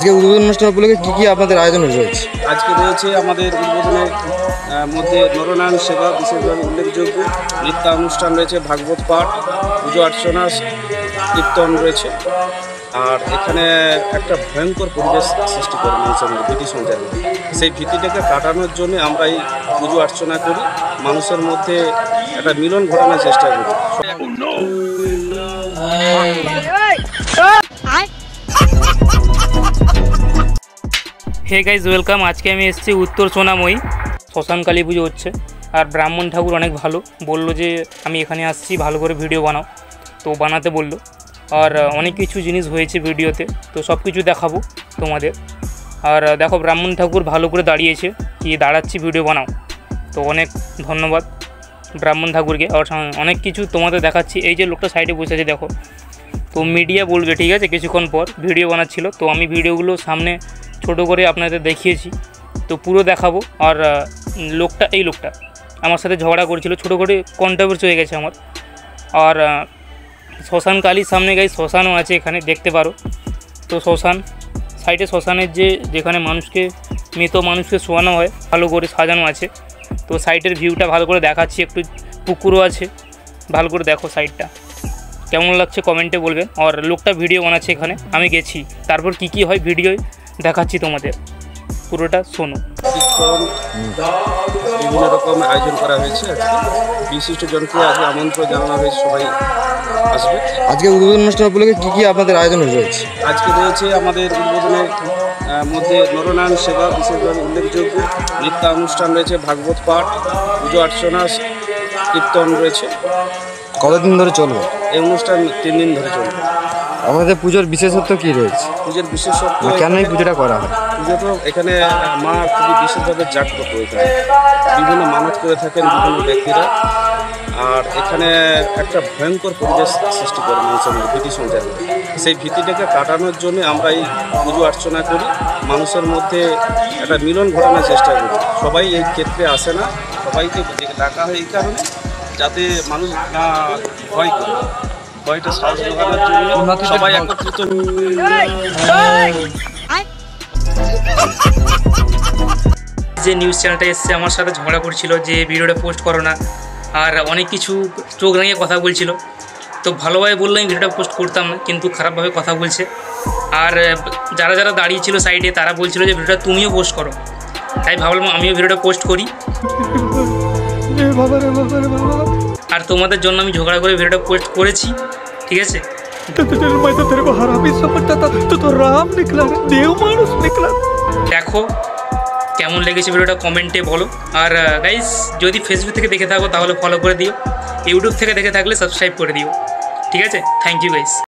আজকে উদ্বোধন অনুষ্ঠান উপলক্ষে কি আপনাদের আয়োজন রয়েছে? আজকে রয়েছে আমাদের উদ্বোধনের মধ্যে নরনারায়ণ সেবা বিশেষভাবে উল্লেখযোগ্য, নৃত্যানুষ্ঠান রয়েছে, ভাগবত পাঠ, পুজো অর্চনা, কীর্তন রয়েছে। আর এখানে একটা ভয়ঙ্কর পরিবেশ সৃষ্টি করে মানুষের মধ্যে ভীতি সঞ্চার করে। সেই ভীতিটাকে কাটানোর জন্য আমরা এই পুজো অর্চনা করি, মানুষের মধ্যে একটা মিলন ঘটানোর চেষ্টা করি। Hey guys welcome. আজকে আমি এসেছি উত্তর সোনাময়ী, শ্মশান কালী পুজো হচ্ছে। আর ব্রাহ্মণ ঠাকুর অনেক ভালো, বললো যে আমি এখানে আসছি, ভালো করে ভিডিও বানাও, তো বানাতে বললো। আর অনেক কিছু জিনিস হয়েছে ভিডিওতে, তো সব কিছু দেখাবো তোমাদের। আর দেখো ব্রাহ্মণ ঠাকুর ভালো করে দাঁড়িয়েছে, কি দাঁড়াচ্ছি ভিডিও বানাও, তো অনেক ধন্যবাদ ব্রাহ্মণ ঠাকুরকে। আর অনেক কিছু তোমাদের দেখাচ্ছি। এই যে লোকটা সাইডে বসে আছে দেখো, তো মিডিয়া বলবে, ঠিক আছে, কিছুক্ষণ পর ভিডিও বানাচ্ছিল, তো আমি ভিডিওগুলো সামনে ছোটো করে আপনাদের দেখিয়েছি, তো পুরো দেখাবো। আর এই লোকটা আমার সাথে ঝগড়া করেছিল, ছোটো করে কন্ট্রোভার্সি হয়ে গেছে আমার। আর শ্মশান কালীর সামনে গাই শ্মশানও আছে, এখানে দেখতে পারো। তো শ্মশান সাইডে, শ্মশানের যেখানে মৃত মানুষকে শোয়ানো হয়, ভালো করে সাজানো আছে। তো সাইডের ভিউটা ভালো করে দেখাচ্ছি, একটু পুকুরও আছে, ভালো করে দেখো সাইডটা কেমন লাগছে কমেন্টে বলবেন। আর লোকটা ভিডিও বানাচ্ছে এখানে, আমি গেছি, তারপর কি হয় ভিডিও দেখাচ্ছি তোমাদের, পুরোটা শোনো। বিভিন্ন রকম আয়োজন করা হয়েছে, বিশিষ্ট জনকে আজকে আমন্ত্রণ জানানো হয়েছে, সবাই আসবে। আজকে উদ্বোধন অনুষ্ঠান উপলক্ষে কি আপনাদের আয়োজন রয়েছে? আজকে রয়েছে আমাদের উদ্বোধনের মধ্যে নরনারায়ণ সেবা বিশেষভাবে উল্লেখযোগ্য, নৃত্যানুষ্ঠান রয়েছে, ভাগবত পাঠ, পুজো অর্চনা, কীর্তন রয়েছে। কতদিন ধরে চলবে এই অনুষ্ঠান? 3 দিন ধরে চলবে। আমাদের পুজোর বিশেষত্ব কি রয়েছে? পুজোর বিশেষত্ব, কেন এই পুজোটা করা হয়? পুজো তো এখানে মা খুবই বিশেষভাবে জাগ্রত, এখানে বিভিন্ন মানত করে থাকেন বিভিন্ন ব্যক্তিরা। আর এখানে একটা ভয়ঙ্কর পরিবেশ সৃষ্টি করে মানুষের মধ্যে ভীতি সঞ্চার করে। সেই ভীতিটাকে কাটানোর জন্য আমরা এই পুজো অর্চনা করি, মানুষের মধ্যে একটা মিলন ঘটানোর চেষ্টা করি। সবাই এই ক্ষেত্রে আসে না, সবাইকে ডাকা হয় এই কারণে যাতে মানুষ না ভয় করে, ভয়টা সাহস জোগানোর জন্য সবাই একত্রিত। যে নিউজ চ্যানেলটা এসছে আমার সাথে ঝগড়া করছিল যে ভিডিওটা পোস্ট করো না, আর অনেক কিছু চোখ রাঙিয়ে কথা বলছিল। তো ভালোভাবে বললো আমি ভিডিওটা পোস্ট করতাম না, কিন্তু খারাপভাবে কথা বলছে। আর যারা দাঁড়িয়ে ছিল সাইডে, তারা বলছিল যে ভিডিওটা তুমিও পোস্ট করো, তাই ভাবলাম আমিও ভিডিওটা পোস্ট করি। আর তোমাদের জন্য আমি ঝগড়া করে ভিডিওটা পোস্ট করেছি, ঠিক আছে। দেখো কেমন লেগেছে ভিডিওটা কমেন্টে বলো। আর গাইস যদি ফেসবুক থেকে দেখে থাকো তাহলে ফলো করে দিও, ইউটিউব থেকে দেখে থাকলে সাবস্ক্রাইব করে দিও, ঠিক আছে। Thank you guys.